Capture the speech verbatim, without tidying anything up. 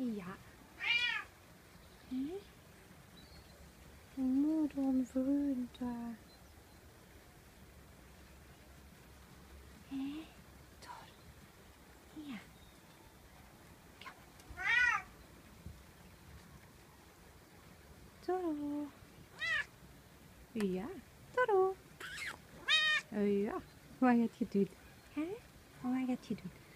Ja. Hä? Moeder vrunda. Hä? Tor. Ja. Kom. Toro. Ja. Toro. Ja. Wat gaat je doen? Hè? Wat gaat je doen?